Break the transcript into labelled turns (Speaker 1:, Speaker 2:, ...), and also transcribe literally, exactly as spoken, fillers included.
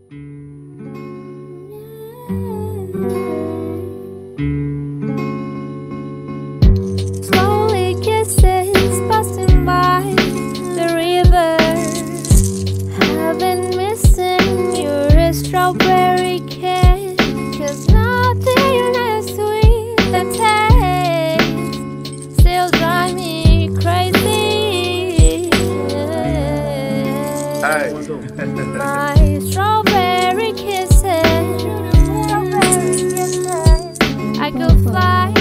Speaker 1: Slowly kisses passing by the river. I've been missing your strawberry kiss, 'cause nothing as sweet the taste still drive me crazy.
Speaker 2: Hey.
Speaker 1: My strawberry kisses, I could fly